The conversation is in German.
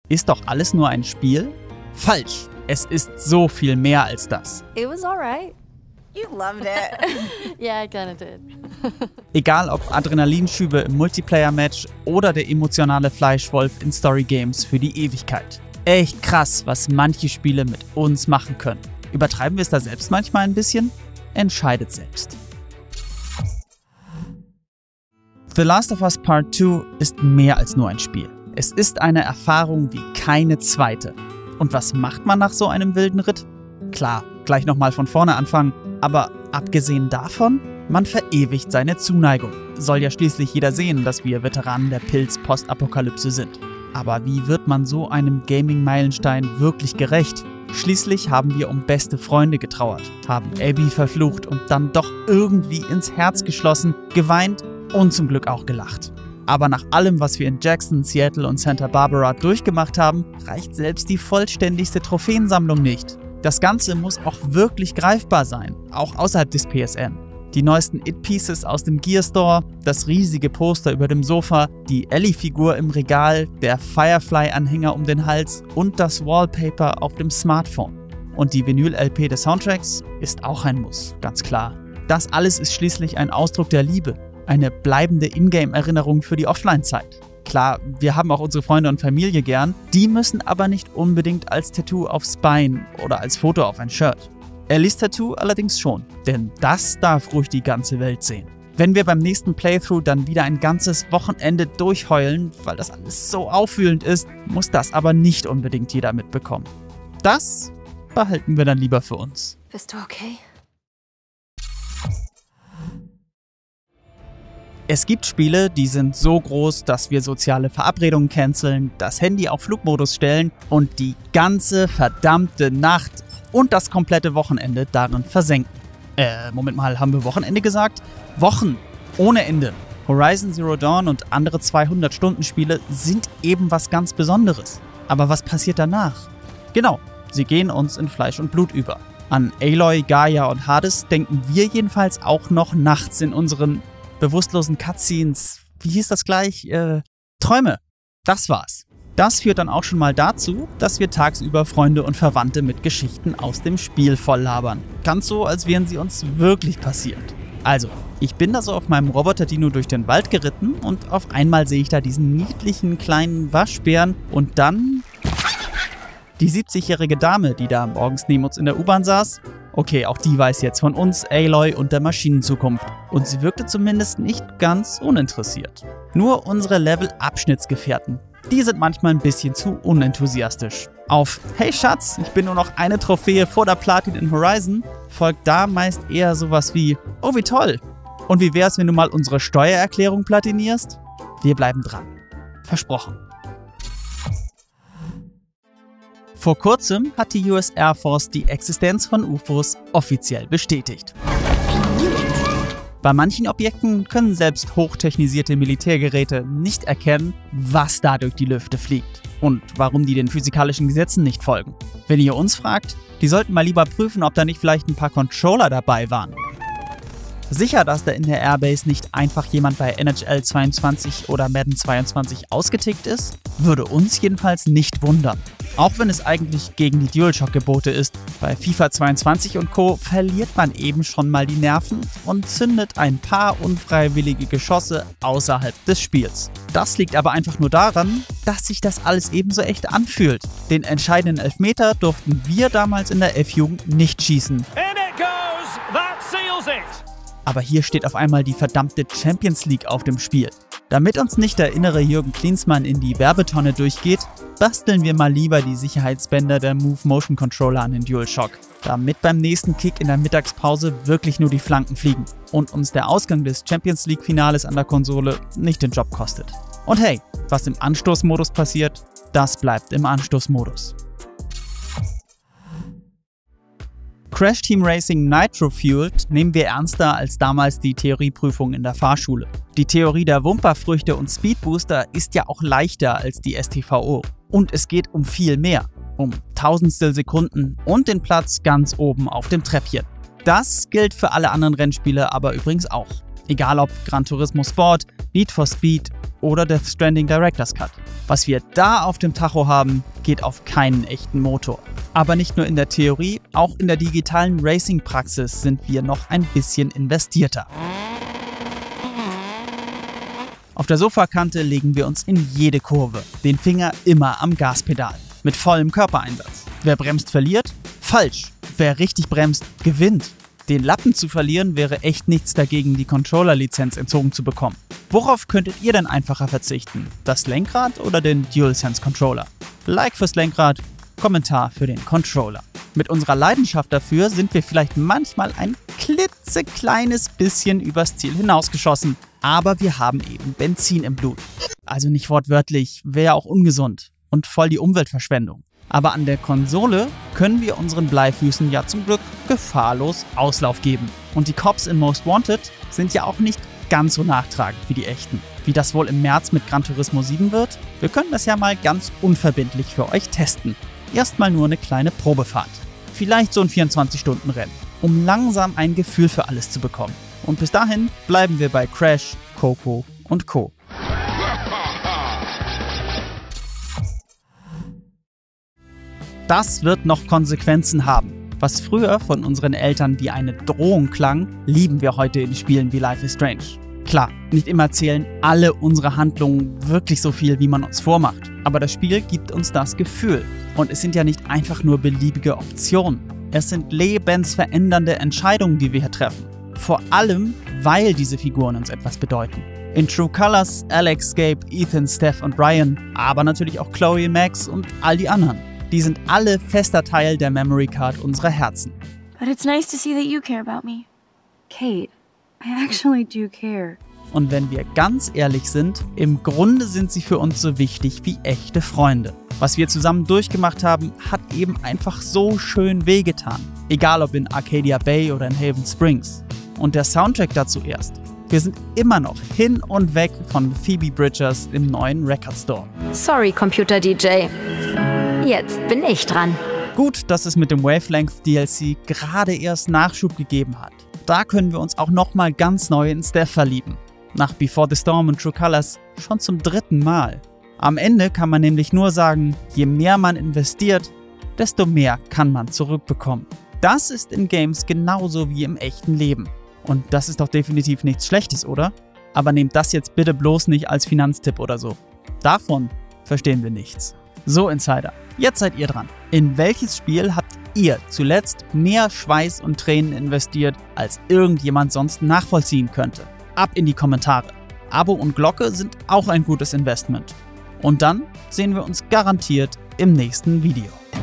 Ist doch alles nur ein Spiel? Falsch! Es ist so viel mehr als das. It was alright. You loved it. Yeah, I kinda did. Egal ob Adrenalinschübe im Multiplayer-Match oder der emotionale Fleischwolf in Story-Games für die Ewigkeit. Echt krass, was manche Spiele mit uns machen können. Übertreiben wir es da selbst manchmal ein bisschen? Entscheidet selbst. The Last of Us Part 2 ist mehr als nur ein Spiel. Es ist eine Erfahrung wie keine zweite. Und was macht man nach so einem wilden Ritt? Klar, gleich nochmal von vorne anfangen, aber abgesehen davon, man verewigt seine Zuneigung. Soll ja schließlich jeder sehen, dass wir Veteranen der Pilz-Postapokalypse sind. Aber wie wird man so einem Gaming-Meilenstein wirklich gerecht? Schließlich haben wir um beste Freunde getrauert, haben Abby verflucht und dann doch irgendwie ins Herz geschlossen, geweint und zum Glück auch gelacht. Aber nach allem, was wir in Jackson, Seattle und Santa Barbara durchgemacht haben, reicht selbst die vollständigste Trophäensammlung nicht. Das Ganze muss auch wirklich greifbar sein, auch außerhalb des PSN. Die neuesten It-Pieces aus dem Gear Store, das riesige Poster über dem Sofa, die Ellie-Figur im Regal, der Firefly-Anhänger um den Hals und das Wallpaper auf dem Smartphone. Und die Vinyl-LP des Soundtracks ist auch ein Muss, ganz klar. Das alles ist schließlich ein Ausdruck der Liebe, eine bleibende Ingame-Erinnerung für die Offline-Zeit. Klar, wir haben auch unsere Freunde und Familie gern, die müssen aber nicht unbedingt als Tattoo aufs Bein oder als Foto auf ein Shirt. Ellies Tattoo allerdings schon, denn das darf ruhig die ganze Welt sehen. Wenn wir beim nächsten Playthrough dann wieder ein ganzes Wochenende durchheulen, weil das alles so aufwühlend ist, muss das aber nicht unbedingt jeder mitbekommen. Das behalten wir dann lieber für uns. Bist du okay? Es gibt Spiele, die sind so groß, dass wir soziale Verabredungen canceln, das Handy auf Flugmodus stellen und die ganze verdammte Nacht und das komplette Wochenende darin versenken. Moment mal, haben wir Wochenende gesagt? Wochen ohne Ende. Horizon Zero Dawn und andere 200-Stunden-Spiele sind eben was ganz Besonderes. Aber was passiert danach? Genau, sie gehen uns in Fleisch und Blut über. An Aloy, Gaia und Hades denken wir jedenfalls auch noch nachts in unseren bewusstlosen Cutscenes, wie hieß das gleich? Träume. Das war's. Das führt dann auch schon mal dazu, dass wir tagsüber Freunde und Verwandte mit Geschichten aus dem Spiel volllabern. Ganz so, als wären sie uns wirklich passiert. Also, ich bin da so auf meinem Roboter-Dino durch den Wald geritten und auf einmal sehe ich da diesen niedlichen kleinen Waschbären und dann die 70-jährige Dame, die da morgens neben uns in der U-Bahn saß. Okay, auch die weiß jetzt von uns, Aloy und der Maschinenzukunft. Und sie wirkte zumindest nicht ganz uninteressiert. Nur unsere Level-Abschnittsgefährten, die sind manchmal ein bisschen zu unenthusiastisch. Auf "Hey Schatz, ich bin nur noch eine Trophäe vor der Platin in Horizon" folgt da meist eher sowas wie "Oh, wie toll! Und wie wär's, wenn du mal unsere Steuererklärung platinierst?" Wir bleiben dran. Versprochen. Vor kurzem hat die US Air Force die Existenz von UFOs offiziell bestätigt. Bei manchen Objekten können selbst hochtechnisierte Militärgeräte nicht erkennen, was da durch die Lüfte fliegt und warum die den physikalischen Gesetzen nicht folgen. Wenn ihr uns fragt, die sollten mal lieber prüfen, ob da nicht vielleicht ein paar Controller dabei waren. Sicher, dass da in der Airbase nicht einfach jemand bei NHL 22 oder Madden 22 ausgetickt ist? Würde uns jedenfalls nicht wundern. Auch wenn es eigentlich gegen die DualShock-Gebote ist. Bei FIFA 22 und Co. verliert man eben schon mal die Nerven und zündet ein paar unfreiwillige Geschosse außerhalb des Spiels. Das liegt aber einfach nur daran, dass sich das alles ebenso echt anfühlt. Den entscheidenden Elfmeter durften wir damals in der F-Jugend nicht schießen. In it goes. That seals it. Aber hier steht auf einmal die verdammte Champions League auf dem Spiel. Damit uns nicht der innere Jürgen Klinsmann in die Werbetonne durchgeht, basteln wir mal lieber die Sicherheitsbänder der Move Motion Controller an den DualShock, damit beim nächsten Kick in der Mittagspause wirklich nur die Flanken fliegen und uns der Ausgang des Champions League Finales an der Konsole nicht den Job kostet. Und hey, was im Anstoßmodus passiert, das bleibt im Anstoßmodus. Crash Team Racing Nitro Fueled nehmen wir ernster als damals die Theorieprüfung in der Fahrschule. Die Theorie der Wumperfrüchte und Speedbooster ist ja auch leichter als die STVO. Und es geht um viel mehr, um Tausendstel Sekunden und den Platz ganz oben auf dem Treppchen. Das gilt für alle anderen Rennspiele aber übrigens auch. Egal ob Gran Turismo Sport, Need for Speed oder Death Stranding Director's Cut. Was wir da auf dem Tacho haben, geht auf keinen echten Motor. Aber nicht nur in der Theorie, auch in der digitalen Racing-Praxis sind wir noch ein bisschen investierter. Auf der Sofakante legen wir uns in jede Kurve, den Finger immer am Gaspedal, mit vollem Körpereinsatz. Wer bremst, verliert? Falsch. Wer richtig bremst, gewinnt. Den Lappen zu verlieren wäre echt nichts dagegen, die Controller-Lizenz entzogen zu bekommen. Worauf könntet ihr denn einfacher verzichten? Das Lenkrad oder den DualSense-Controller? Like fürs Lenkrad, Kommentar für den Controller. Mit unserer Leidenschaft dafür sind wir vielleicht manchmal ein klitzekleines bisschen übers Ziel hinausgeschossen. Aber wir haben eben Benzin im Blut. Also nicht wortwörtlich, wäre auch ungesund und voll die Umweltverschwendung. Aber an der Konsole können wir unseren Bleifüßen ja zum Glück gefahrlos Auslauf geben. Und die Cops in Most Wanted sind ja auch nicht ganz so nachtragend wie die echten. Wie das wohl im März mit Gran Turismo 7 wird? Wir können das ja mal ganz unverbindlich für euch testen. Erstmal nur eine kleine Probefahrt. Vielleicht so ein 24-Stunden-Rennen, um langsam ein Gefühl für alles zu bekommen. Und bis dahin bleiben wir bei Crash, Coco und Co. Das wird noch Konsequenzen haben. Was früher von unseren Eltern wie eine Drohung klang, lieben wir heute in Spielen wie Life is Strange. Klar, nicht immer zählen alle unsere Handlungen wirklich so viel, wie man uns vormacht. Aber das Spiel gibt uns das Gefühl. Und es sind ja nicht einfach nur beliebige Optionen. Es sind lebensverändernde Entscheidungen, die wir hier treffen. Vor allem, weil diese Figuren uns etwas bedeuten. In True Colors, Alex, Gabe, Ethan, Steph und Ryan, aber natürlich auch Chloe, Max und all die anderen. Die sind alle fester Teil der Memory Card unserer Herzen. But it's nice to see that you care about me. Kate, I actually do care. Und wenn wir ganz ehrlich sind, im Grunde sind sie für uns so wichtig wie echte Freunde. Was wir zusammen durchgemacht haben, hat eben einfach so schön wehgetan. Egal ob in Arcadia Bay oder in Haven Springs. Und der Soundtrack dazu erst. Wir sind immer noch hin und weg von Phoebe Bridgers im neuen Record Store. Sorry, Computer-DJ. Jetzt bin ich dran. Gut, dass es mit dem Wavelength DLC gerade erst Nachschub gegeben hat. Da können wir uns auch nochmal ganz neu in Steph verlieben. Nach Before the Storm und True Colors schon zum 3. Mal. Am Ende kann man nämlich nur sagen, je mehr man investiert, desto mehr kann man zurückbekommen. Das ist in Games genauso wie im echten Leben. Und das ist doch definitiv nichts Schlechtes, oder? Aber nehmt das jetzt bitte bloß nicht als Finanztipp oder so. Davon verstehen wir nichts. So, Insider, jetzt seid ihr dran. In welches Spiel habt ihr zuletzt mehr Schweiß und Tränen investiert, als irgendjemand sonst nachvollziehen könnte? Ab in die Kommentare. Abo und Glocke sind auch ein gutes Investment. Und dann sehen wir uns garantiert im nächsten Video.